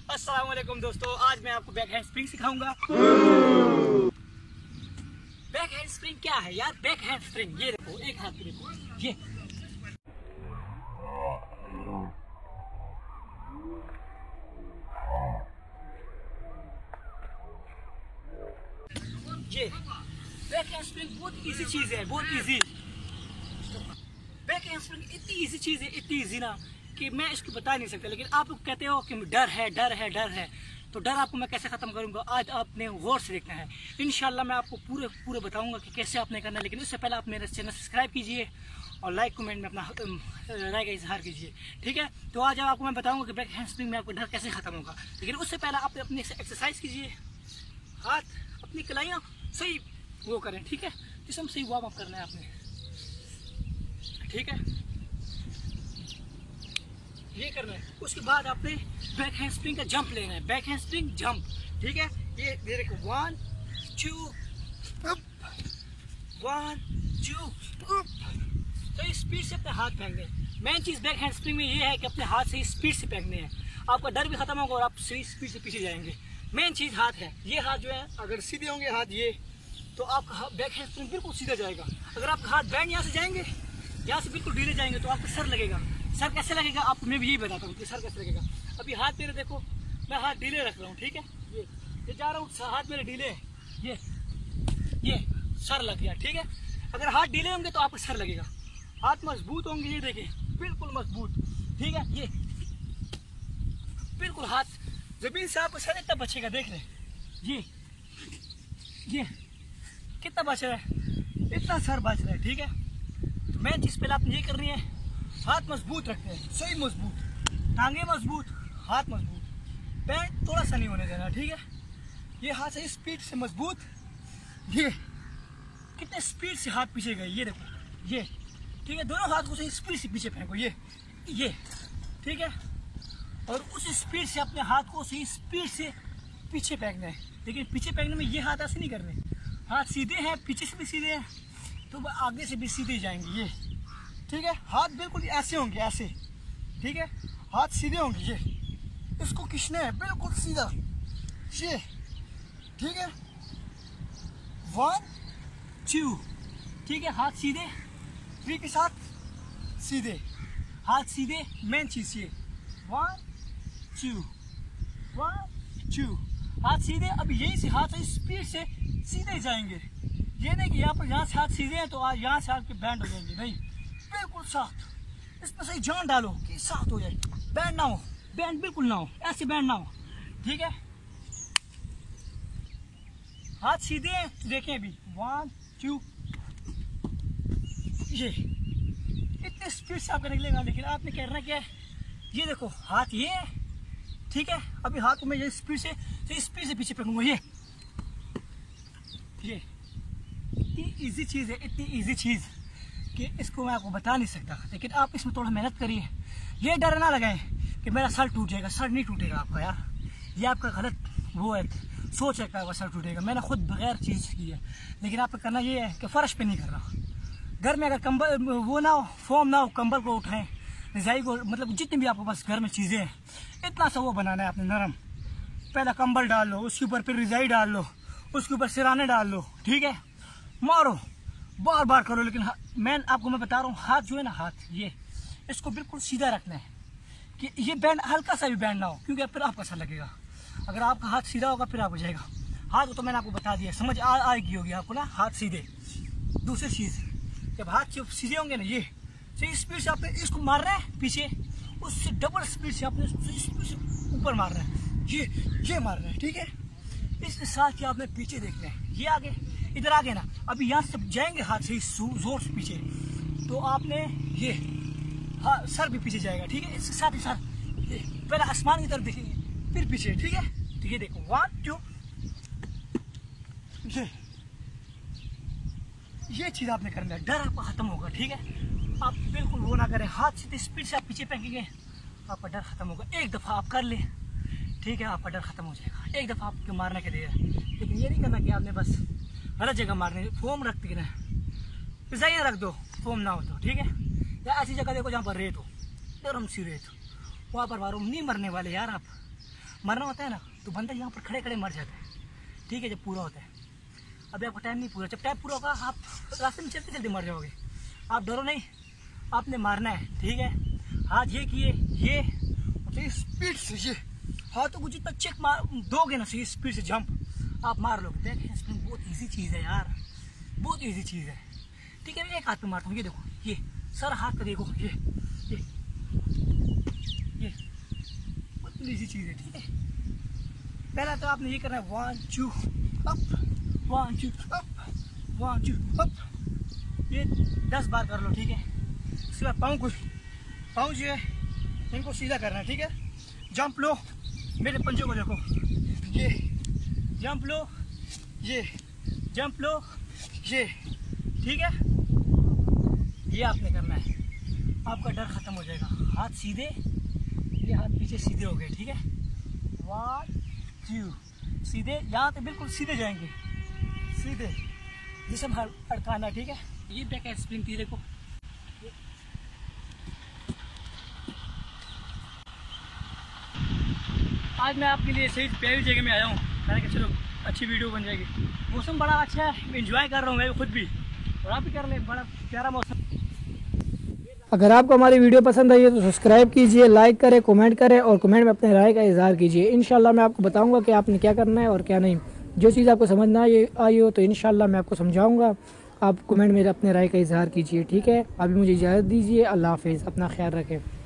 अस्सलाम वालेकुम दोस्तों, आज मैं आपको बैक हैंड स्प्रिंग सिखाऊंगा। बैक हैंड स्प्रिंग क्या है यार? बैक हैंड स्प्रिंग ये देखो, एक हाथ पे देखो, ये बैक हैंड स्प्रिंग बहुत इजी चीज है, बहुत इजी। बैक हैंड स्प्रिंग इतनी इजी चीज है, इतनी इजी ना कि मैं इसको बता नहीं सकता। लेकिन आप लोग कहते हो कि डर है, डर है, डर है, तो डर आपको मैं कैसे खत्म करूंगा आज आपने गौर से देखना है। इंशाल्लाह मैं आपको पूरे बताऊंगा कि कैसे आपने करना है। लेकिन उससे पहले आप मेरा चैनल सब्सक्राइब कीजिए और लाइक कमेंट में अपना राय का इजहार कीजिए, ठीक है। तो आज आपको मैं बताऊंगा कि बैक हैंड स्प्रिंग में आपको डर कैसे खत्म होगा। लेकिन उससे पहले आप अपनी एक्सरसाइज कीजिए, हाथ अपनी कलाइयाँ सही वो करें, ठीक है। जिसम सही वार्म अप करना है आपने, ठीक है, ये करना है। उसके बाद आपने बैक हैंड स्प्रिंग का जंप लेना है, बैक हैंड स्प्रिंग जंप, ठीक है। ये देखो 1 2 1 2 तो स्पीड से अपने हाथ फेंकने हैं। मेन चीज बैक हैंड स्प्रिंग में ये है कि अपने हाथ से स्पीड से फेंकने हैं। आपका डर भी खत्म होगा और आप सही स्पीड से पीछे जाएंगे। मेन चीज हाथ है, ये हाथ जो है अगर सीधे होंगे हाथ ये, तो आपका बैक हैंड स्प्रिंग बिल्कुल सीधा जाएगा। अगर आपका हाथ बैंड यहाँ से जाएंगे, यहाँ से बिल्कुल ढीले जाएंगे, तो आपका सर लगेगा। सर कैसे लगेगा आपको मैं भी यही बताता हूँ कि सर कैसे लगेगा। अभी हाथ मेरे देखो, मैं हाथ ढीले रख रहा हूँ, ठीक है। ये जा रहा हूँ, हाथ मेरे ढीले है, ये सर लग गया, ठीक है। अगर हाथ ढीले होंगे तो आपका सर लगेगा। हाथ मजबूत होंगे, ये देखिए बिल्कुल मजबूत, ठीक है। ये बिल्कुल हाथ जमीन से आपका सर इतना बचेगा, देख रहे ये कितना बच रहा है, इतना सर बच रहा है, ठीक है। तो मेन चीज पहले आपने ये करनी है, हाथ मजबूत रखते हैं, सही मजबूत, टांगे मजबूत, हाथ मजबूत, बैंड थोड़ा सा नहीं होने देना, ठीक है। ये हाथ से स्पीड से मजबूत, ये कितने स्पीड से हाथ पीछे गए, ये देखो, ये ठीक है। दोनों हाथ को सही स्पीड से पीछे फेंको, ये ठीक है। और उस स्पीड से अपने हाथ को सही स्पीड से पीछे फेंकना है। लेकिन पीछे फेंकने में ये हाथ ऐसे नहीं करने, हाथ सीधे हैं, पीछे से भी सीधे हैं, तो आगे से भी सीधे जाएंगे, ये ठीक है। हाथ बिल्कुल ऐसे होंगे, ऐसे, ठीक है। हाथ सीधे होंगे, ये इसको खींचना है बिल्कुल सीधा, ये ठीक है। 1 2 ठीक है। हाथ सीधे, 3 के साथ सीधे, हाथ सीधे, मेन चीज ये 1 2 1 2 हाथ सीधे। अब यही से हाथ स्पीड से सीधे जाएंगे, ये नहीं कि यहाँ से हाथ सीधे हैं तो यहाँ से आपके बैंड हो जाएंगे, नहीं, बिल्कुल साथ। इसमें सही जान डालो कि साथ हो जाए, बैंड ना हो, बैंड बिल्कुल ना हो, ऐसे बैंड ना हो, ठीक है। हाथ सीधे हैं तो देखें अभी 1 2 ये इतने स्पीड से आपका निकलेगा। लेकिन आपने करना क्या है, ये देखो हाथ ये है, ठीक है। अभी हाथ को मैं ये स्पीड से पीछे फेंकूंगा, ये इतनी इजी चीज़ है, इतनी इजी चीज़ कि इसको मैं आपको बता नहीं सकता। लेकिन आप इसमें थोड़ा मेहनत करिए। ये डर ना लगाएं कि मेरा सर टूट जाएगा, सर नहीं टूटेगा आपका यार, ये आपका गलत वो है, सोच है कि आपका सर टूटेगा। मैंने खुद बगैर चीज़ की है। लेकिन आपको करना ये है कि फर्श पे नहीं करना। घर में अगर कंबल वो ना हो, फोम ना हो, कंबल को उठाएं, रजाई को, मतलब जितनी भी आपके पास घर में चीज़ें हैं, इतना सा वो बनाना है आपने नरम। पहला कंबल डाल लो, उसके ऊपर फिर रजाई डाल लो, उसके ऊपर सिराने डाल लो, ठीक है। मारो, बार बार करो। लेकिन मैं आपको बता रहा हूँ, हाथ जो है ना, हाथ ये इसको बिल्कुल सीधा रखना है कि ये बैंड हल्का सा भी बैंड ना हो, क्योंकि फिर आपका सर लगेगा। अगर आपका हाथ सीधा होगा फिर आप हो जाएगा। हाथ तो मैंने आपको बता दिया, समझ आएगी होगी आपको ना, हाथ सीधे। दूसरी चीज़, जब हाथ सीधे होंगे ना, ये सही स्पीड से आपने इसको मार रहे हैं पीछे, उससे डबल स्पीड से आपने स्पीड से ऊपर मार रहे हैं, ये मार रहे हैं, ठीक है। इसके साथ ही आपने पीछे देखना है, ये आगे, इधर आगे ना। अभी यहाँ से जाएंगे हाथ से जोर से पीछे, तो आपने ये सर भी पीछे जाएगा, ठीक है। इसके साथ ही साथ पहले आसमान की तरफ देखेंगे, फिर पीछे, ठीक है। तो ये देखो 1 2 ये चीज़ आपने करना है, डर आपका खत्म होगा, ठीक है। आप बिल्कुल वो ना करें, हाथ सीधे स्पीड से आप पीछे फेंकेंगे, आपका डर खत्म होगा। एक दफ़ा आप कर लें, ठीक है, आपका डर खत्म हो जाएगा। एक दफ़ा आपको मारने के देगा। लेकिन ये नहीं करना कि आपने बस गलत जगह मारने, फोम रख देना है, रजाइयाँ रख दो, फोम ना हो तो, ठीक है। या ऐसी जगह देखो जहाँ पर रेत हो, नरम सी रेत हो, वहाँ पर मारो, नहीं मरने वाले यार आप। मरना होता है ना तो बंदा यहाँ पर खड़े खड़े मर जाता है, ठीक है, जब पूरा होता है। अभी आपका टाइम नहीं पूरा, जब टाइम पूरा होगा आप रास्ते में चलते चलते मर जाओगे। आप डरो नहीं, आपने मारना है, ठीक है। हाथ ये किए, ये स्पीड से, ये हाथों को जितना चेक मार दोगे ना सही स्पीड से जंप आप मार लोगे। देखें स्प्रिंग बहुत इजी चीज़ है यार, बहुत इजी चीज़ है, ठीक है। मैं एक हाथ पे मारता हूँ, ये देखो, ये सर हाथ का देखो, ये बहुत इजी चीज़ है, ठीक है। पहला तो आपने ये करना है 1 2 अप, 1 2 अप, 1 2 अप, ये 10 बार कर लो, ठीक है। उसके बाद पाँव जो है इनको सीधा करना है, ठीक है। जंप लो, मेरे पंजों को देखो, ये जंप लो, ये जंप लो, ये, ठीक है। ये आपने करना है, आपका डर खत्म हो जाएगा। हाथ सीधे, ये हाथ पीछे सीधे हो गए, ठीक है। 1 2 सीधे, यहाँ पे बिल्कुल सीधे जाएंगे, सीधे जिसम अड़काना, ठीक है। ये बैक हैंडस्प्रिंग थी, देखो। आज मैं आपके लिए सही प्यारी जगह में आया हूँ, मैंने कहा चलो अच्छी वीडियो बन जाएगी। मौसम बड़ा अच्छा है, एंजॉय कर रहा हूँ मैं खुद भी, और आप भी कर ले, बड़ा प्यारा मौसम। अगर आपको हमारी वीडियो पसंद आई है तो सब्सक्राइब कीजिए, लाइक करें, कमेंट करें और कमेंट में अपने राय का इजहार कीजिए। इंशाल्लाह मैं आपको बताऊंगा कि आपने क्या करना है और क्या नहीं। जो चीज़ आपको समझ ना आई हो तो इंशाल्लाह मैं आपको समझाऊंगा। आप कमेंट में अपने राय का इजहार कीजिए, ठीक है। अभी मुझे इजाज़त दीजिए, अल्लाह हाफिज़, अपना ख्याल रखें।